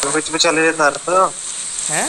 बीच में चले जाता तो हैं।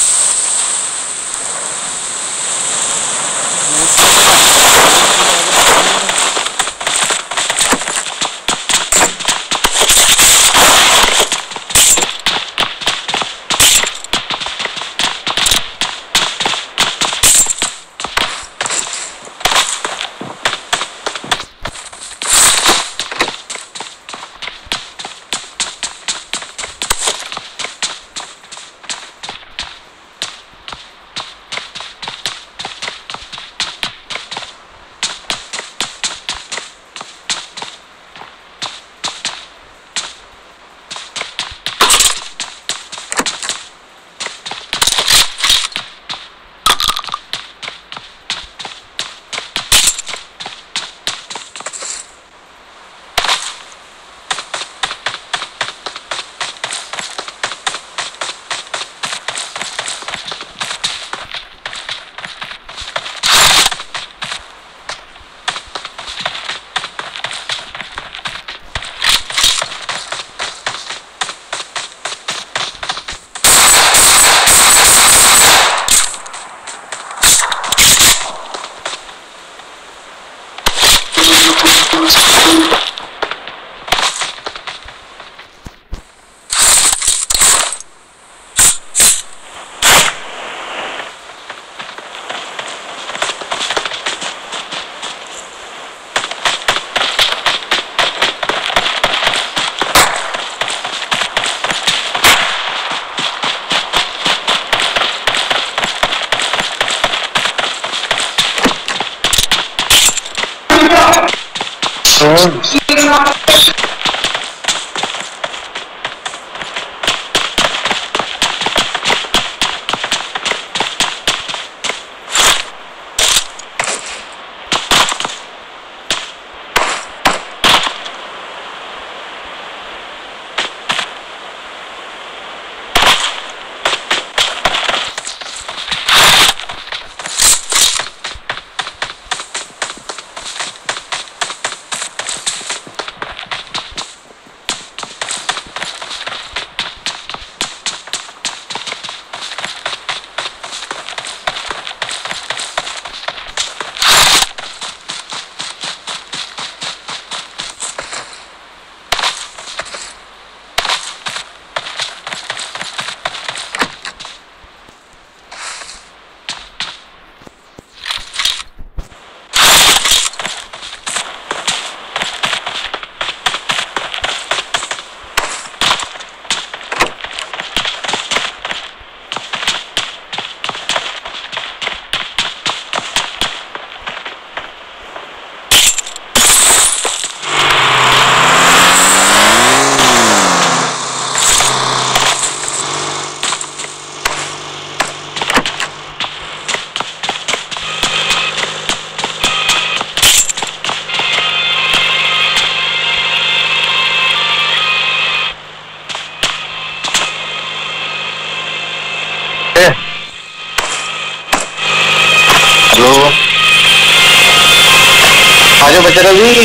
आजो बच्चा रवि।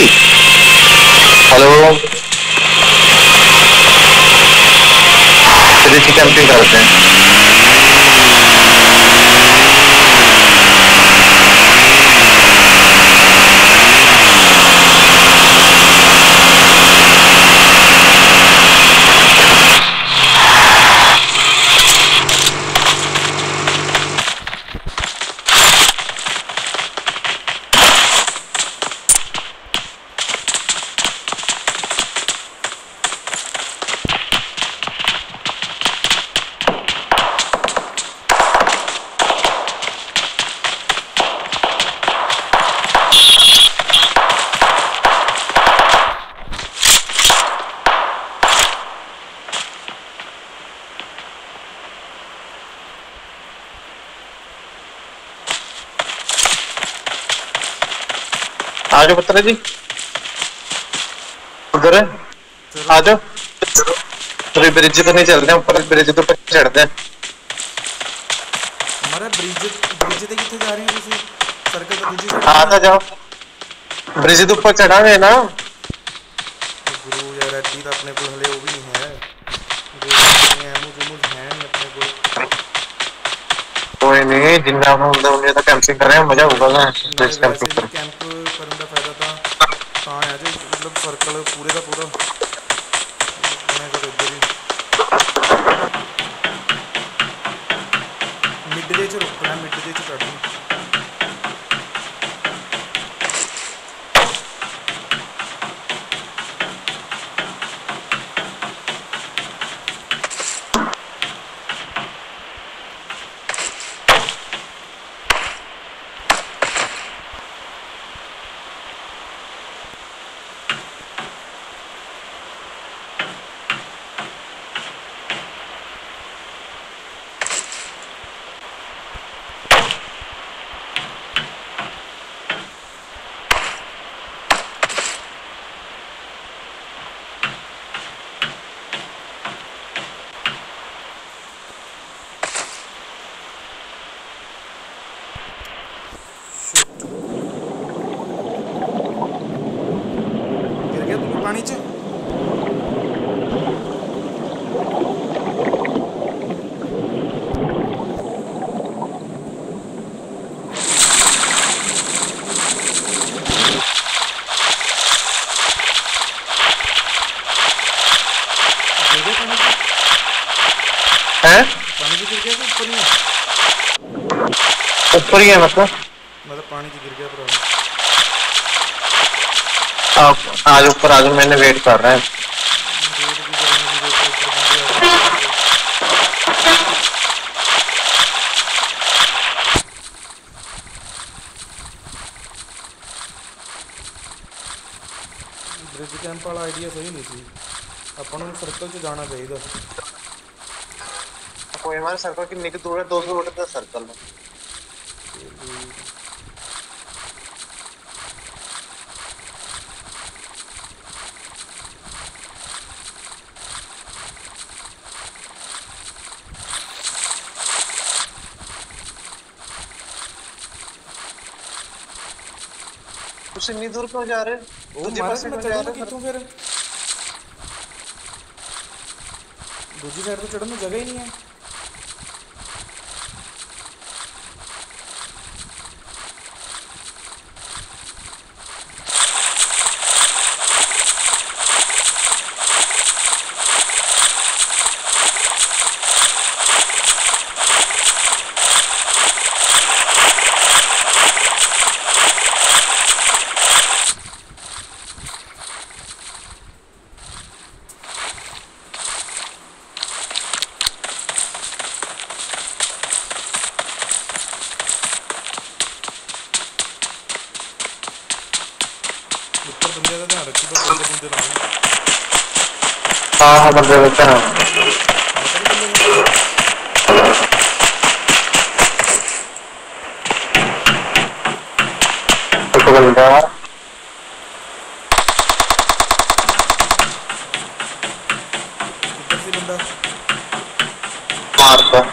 हेलो, चलिए कैंपिंग करते हैं। आजो पत्र जी, उधर है, आजो। तो ब्रिज पर नहीं चलते हैं, ऊपर ब्रिज तो पर चढ़ते हैं। हमारा ब्रिज ब्रिज तक कितने जा रहे हैं वैसे? सर्कल का दूसरी साइड आता जाओ, ब्रिज तो ऊपर चढ़ा है ना। गुरु यार अड्डी तो अपने को हले वो भी नहीं है, कोई नहीं, जिन्ना उन्हें तो कैंपिंग कर रहे हैं, मजा होगा ना नाले बेस वैसे कैंपिंग भी पर। कैंप करने का फायदा ਤਾਂ ਹੈ ਜੇ मतलब सर्कल पूरे का पूरा मैं कर इधर ही मिड जे च रुकना, मिड जे च चढ़ना। गिर गया तू भी पानी च? गिर गया पानी च? है पानी च गिर गया कि ऊपर ही है? ऊपर ही है मतलब। पानी च गिर गया भरा। आप आज ऊपर आज मैंने वेट कर रहा है। वेट की करेंगे जी, वेट ऊपर बंदे आ रहे हैं। ब्रिज कैंप वाला आइडिया सही नहीं थी, अपन ਨੂੰ सर्कल च जाना चाहिए। कोई हमारे सर्कल कितनी की दूर है? 200 मीटर का सर्कल है। तुम इतनी दूर क्यों जा रहे हो? ਉਹ ਮਾਰਾ ਤੇ ਮੈਂ ਚੜੂੰਗਾ ਕਿੱਥੋਂ ਫਿਰ? ਦੂਜੀ ਸਾਈਡ ਤੋਂ ਚੜਨ ਨੂੰ ਜਗ੍ਹਾ ਹੀ ਨਹੀਂ ਹੈ। ऊपर बंदे का ध्यान रखी, बस बंदे बंदे ना हो। हाँ हाँ बंदे रहते हैं। पता नहीं बंदे तो बंदा किधर से बंदा मारता।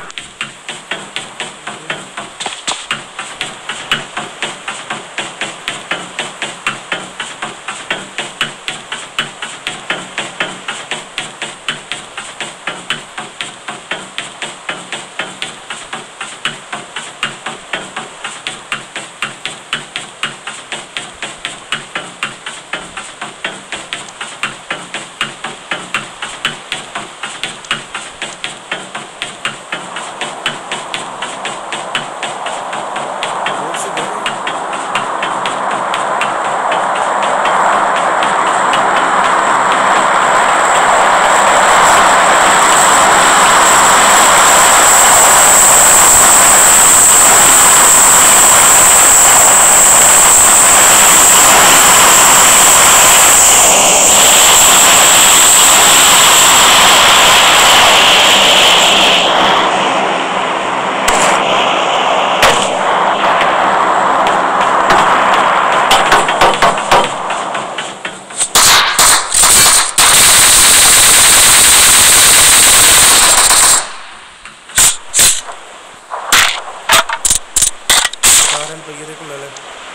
रोड से गए। स्कारल भैया देखो ले ले।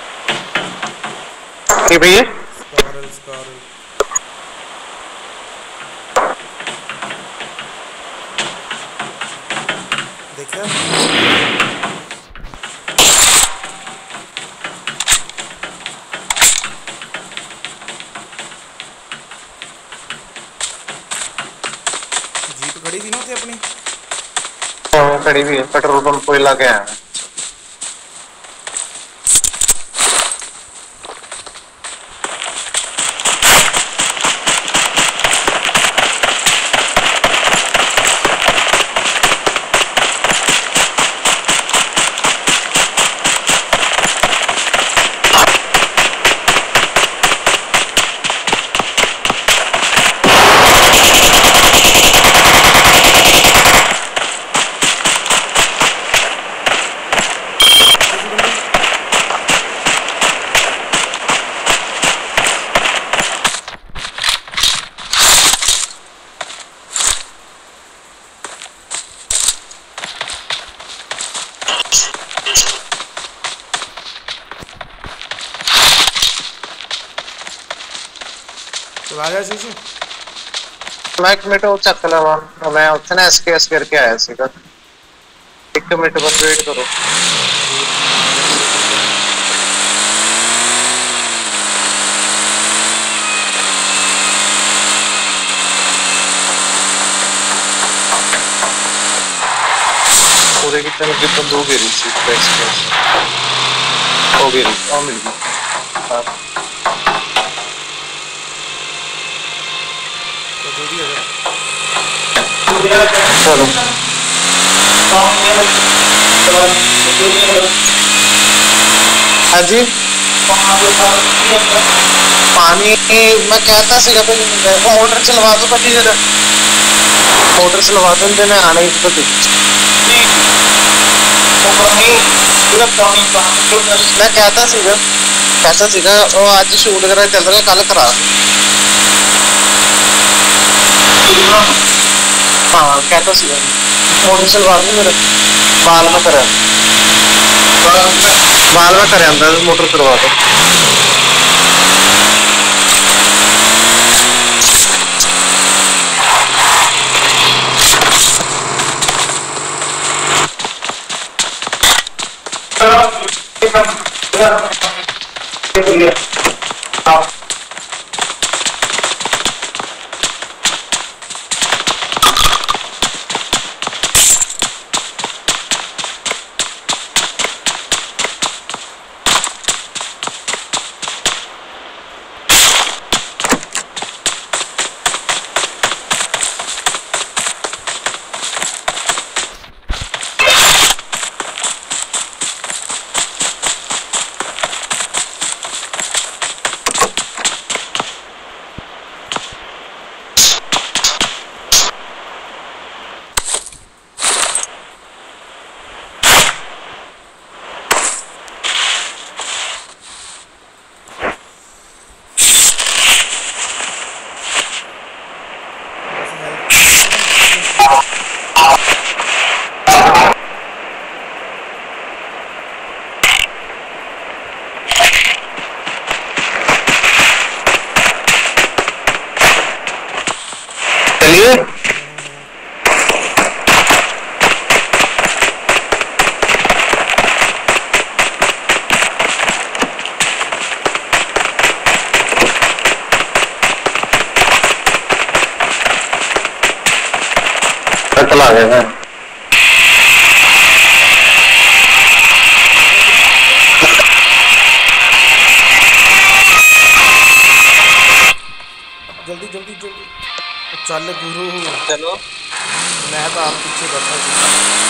कि भैया स्कारल स्कारल देखा? अपनी? खड़ी हुई है, पेट्रोल पंप को हिला के आया है। तो आ जा शीशु। मैं एक मिनट वो चेक लवा, मैं उत्थे ना एसकेएस करके आया सीगा। एक मिनट बस वेट करो। पूरे की तरफ की बंदूक गिरी थी एसकेएस हो गिरी और मिल गई। हाँ तो जल्दी आ जा। चलो हाँ जी पानी मैं कहता सीगा मोटर चलवा दो पति जरा मोटर चलवा दो मैं आना ही तो मैं कहता सीगा वो आज शूट करा चल रहा कल करा हाँ कहता सीगा मोटर चलवा दो मेरा बाल में करे अंदर मोटर चलवा दो चलिए चला गया जल्दी जल्दी जल्दी चल गुरु। चलो मैं तो आप पीछे बैठा था।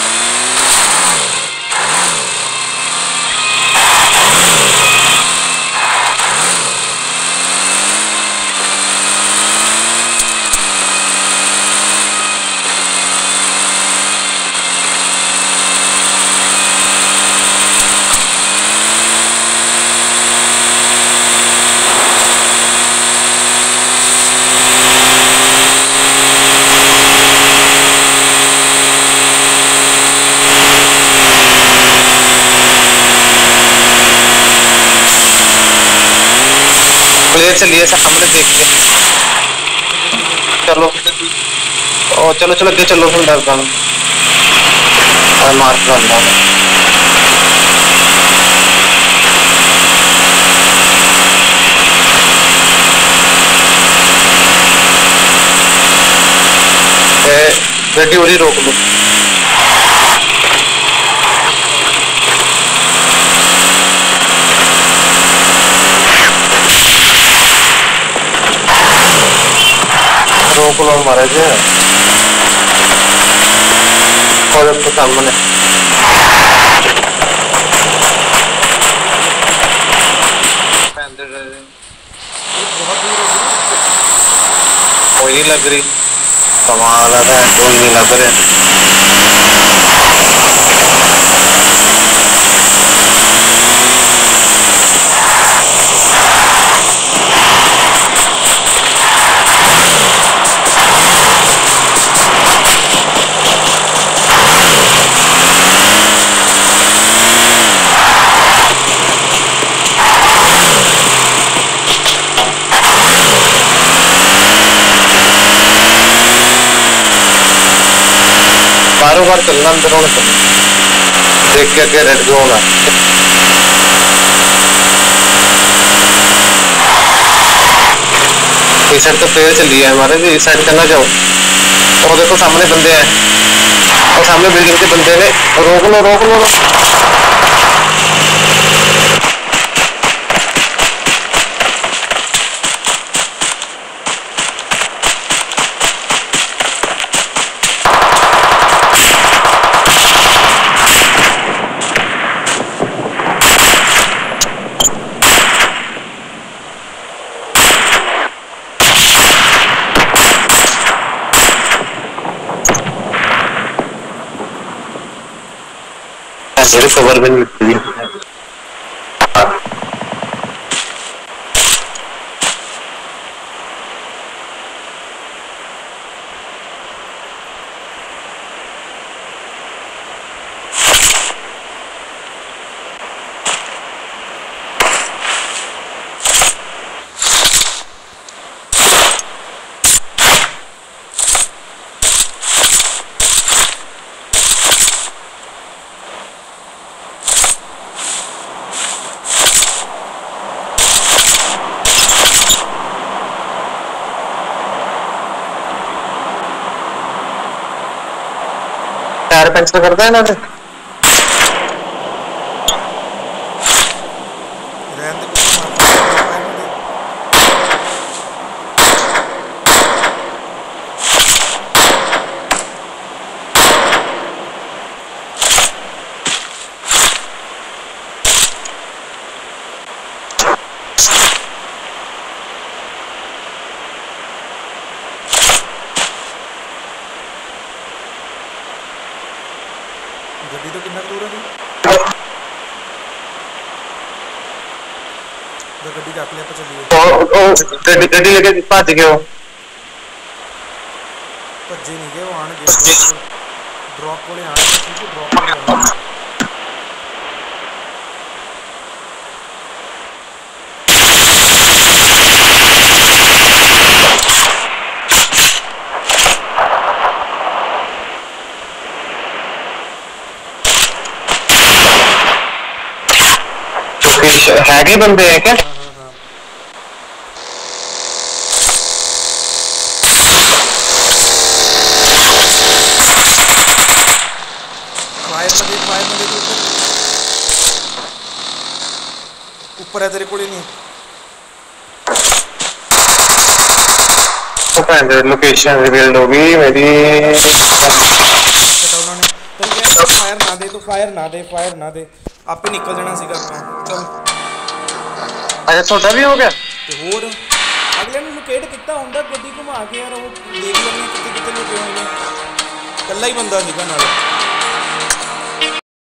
चलिए सामने देखते चलो ओ चलो चलो अगे चलो फिर डरता मार करना गड्डी उरी रोक लो। रोक लो महाराज, कॉलेज के सामने। कोई नहीं लग रही, कमाल है, कोई नहीं लग रहे। बारों बार चलना अंदरों में देख के आगे रेड जोन है। इस साइड तो प्लेयर चली है हमारे भी, इस साइड करना जाओ। और देखो सामने बंदे हैं, और सामने बिल्डिंग के बंदे ने, रोक लो रोक लो। मेरे कवर में निकली टायर पंचर करता है ना। गड्डी तो कितना दूर है तो गड्डी का अपने पे चलिए। गड्डी लेके भज गए हो? भज्जे नहीं गए, वो आने गए ड्रॉप कोले आने ठीक है, ड्रॉप कोले आने। हैगे बंदे हैं क्या? ऊपर है तेरे को नहीं लोकेशन रिवील्ड होगी मेरी। फायर ना दे तो फायर ना दे, फायर ना दे, आपे निकल जाना सीगा अपना। चल अच्छा छोटा भी हो गया ਤੇ ਹੋਰ ਅਗਲੇ ਨੂੰ ਲੋਕੇਟ ਕੀਤਾ ਹੁੰਦਾ ਗੱਡੀ ਘੁਮਾ ਕੇ ਯਾਰ, ਉਹ ਦੇਖ ਲੈਣੇ ਕਿਤੇ ਕਿਤੇ ਲੋਕੇ ਹੋਏ ਨੇ। ਇਕੱਲਾ ਹੀ ਬੰਦਾ ਸੀਗਾ ਨਾਲ।